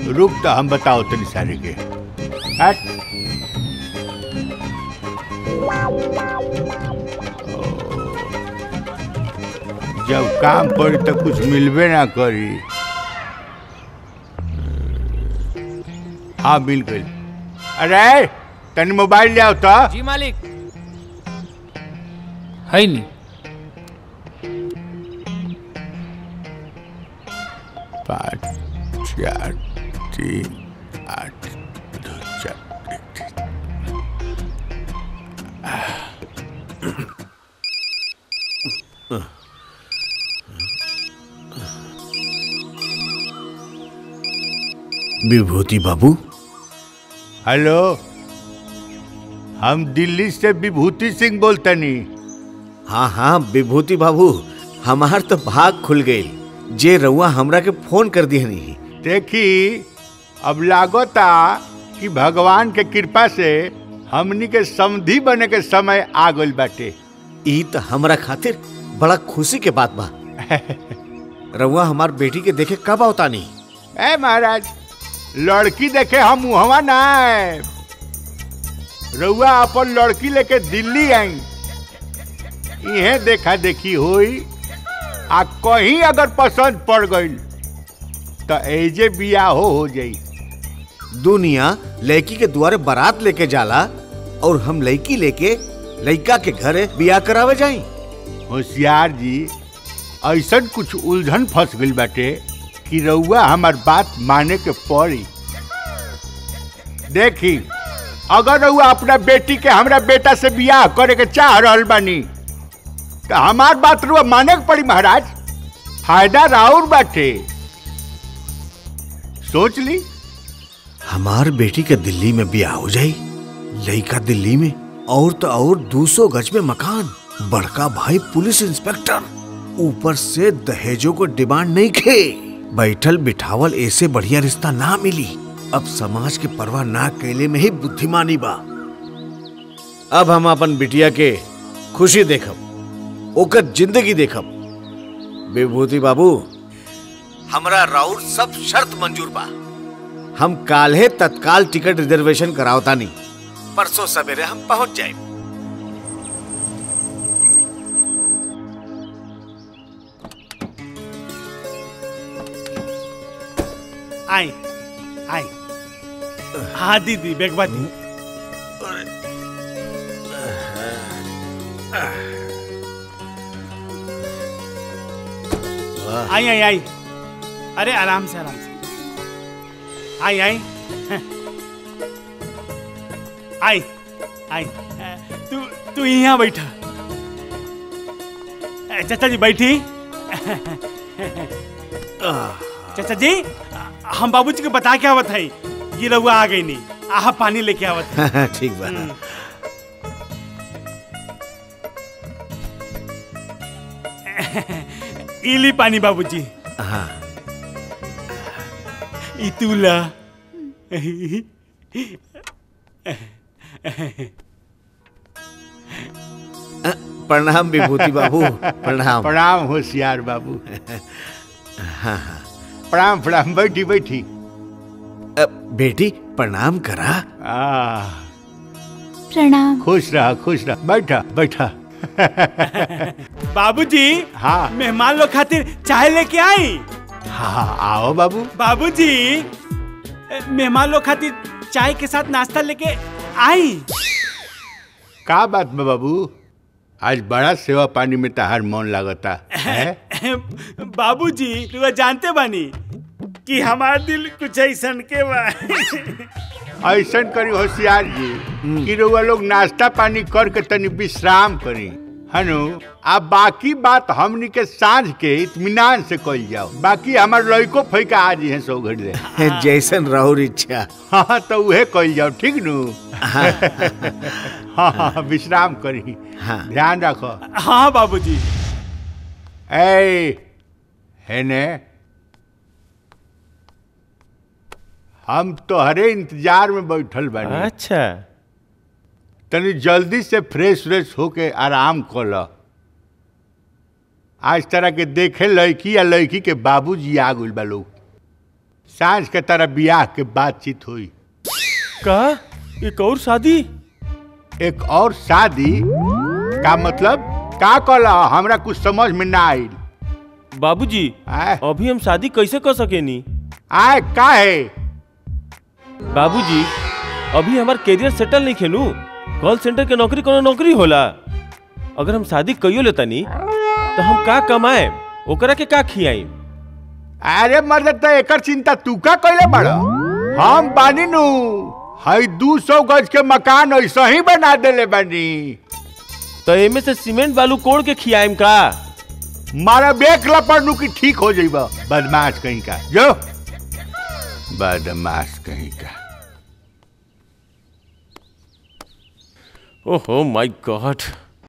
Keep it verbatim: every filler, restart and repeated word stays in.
रुक तो हम बताओ तनी सारे के। हट। जब काम पड़ी तो कुछ मिलबे ना करी। हाँ मिल गई। अरे तनी मोबाइल ले आओ तो। जी मालिक। है नहीं। पाँच चार तीन आठ दो चार। विभूति बाबू। हेलो, हम दिल्ली से विभूति सिंह बोलते नहीं। हाँ हाँ विभूति बाबू, हमार तो भाग खुल गई जे रउआ हमरा के फोन कर दिया नहीं। देखी अब लागोता कि भगवान के कृपा से हमनी के समधी बने के समय आ गइल बाटे। ई तो हमरा खातिर बड़ा खुशी के बात बा। रउआ हमार बेटी के देखे कब आवता नहीं? ए महाराज, लड़की देखे हम मुहवा ना आए। रउआ अपन लड़की लेके दिल्ली आई, इहे देखा देखी होई, आ कहीं अगर पसंद पड़ गई तो एजे बियाह हो हो जाई। दुनिया लड़की के द्वारे बारात लेके जाला और हम लड़की लेके लड़का के घरे बियाह करावे जाई। होशियार जी, ऐसा कुछ उलझन फंस गई बाटे कि रउआ हमार बात माने के पड़ी। देखी, अगर रउआ अपना बेटी के हमरा बेटा से बियाह करे के चाह रहल बानी तो हमार बात रउआ माने के पड़ी महाराज। फायदा राउर बाटे, सोच ली। हमार बेटी के दिल्ली में बियाह हो जाई, लड़का दिल्ली में, और तो और दो सौ गज में मकान, बड़का भाई पुलिस इंस्पेक्टर, ऊपर से दहेजों को डिमांड नहीं खे। बैठल बिठावल ऐसे बढ़िया रिश्ता ना मिली। अब समाज के परवाह ना कैले में ही बुद्धिमानी बा। अब हम अपन बिटिया के खुशी देखब, ओकर जिंदगी देखब। विभूति बाबू, हमरा राउर सब शर्त मंजूर बा। हम काल्हे तत्काल टिकट रिजर्वेशन करावता नहीं, परसों सवेरे हम पहुंच जाए। आई आई। हाँ दीदी, बेगवा दी। आई आई आई। अरे आराम से आराम से। आई आई आई आई। तू तू यहाँ बैठा। चाचा जी बैठी। चाचा जी, हम बाबूजी को बता के आवत है ये रउआ आ गई नहीं, आहा पानी लेके आवत है। ठीक बा। इली पानी बाबूजी। हाँ। इतुला। प्रणाम विभूति बाबू। प्रणाम। प्रणाम होशियार बाबू। हाँ हाँ प्रणाम प्रणाम। बैठी बैठी। बेटी प्रणाम करा। आ, प्रणाम। खुश रहा खुश रहा। बैठा बैठा। बाबूजी। हाँ। मेहमान लोग खातिर चाय लेके आई। हाँ आओ बाबू। बाबूजी, मेहमान लोग खातिर चाय के साथ नाश्ता लेके आई। का बात में बाबू, आज बड़ा सेवा पानी में तहार मन लागता है। बाबूजी, तू जानते बानी कि हमार दिल कुछ ऐसन के बा। ऐसन करी होशियार जी कि रउआ लोग नाश्ता पानी करके तनी विश्राम करी, हनु। आ बाकी बात हमनी के सांझ के इत्मीनान से कल जाओ। बाकी हमार लड़को फैका आज है सौ घड़ी ले। जैसन राहुल इच्छा। हाँ तो उहे कल जाओ, ठीक नु। हाँ हाँ विश्राम करी। हाँ। ध्यान रखो। हाँ बाबूजी। ए है ने, हम तोहरे इंतजार में बैठल बानी। अच्छा, तनी जल्दी से फ्रेश फ्रेश होके आराम कर लो। आज तरह के देखे लड़की या लड़की के बाबूजी आ गइल बा लोग। सांझ के तरह ब्याह के बातचीत हुई। का एक और शादी? एक और शादी का मतलब का कहला? हमरा कुछ समझ में ना आइल। बाबूजी अभी हम शादी कैसे कर सकेनी? आए का है बाबूजी अभी हमार कैरियर सेटल नहीं खेनू। कॉल सेंटर के नौकरी कोनो नौकरी होला। अगर हम शादी कइयो लेतानी तो हम का कमाए ओकरा के का खियाई? अरे मर्द तो एकर चिंता तू का कइले बड़ा? हम बानी नु हई दू सौ गज के मकान ऐसा ही बना देले बानी। तो एमे से सीमेंट बालू कोड़ के खियाइम का? मारा बेक लपड़नू की ठीक हो जाइबा। बदमाश कहीं का जो बदमाश कहीं का। ओहो माय गॉड।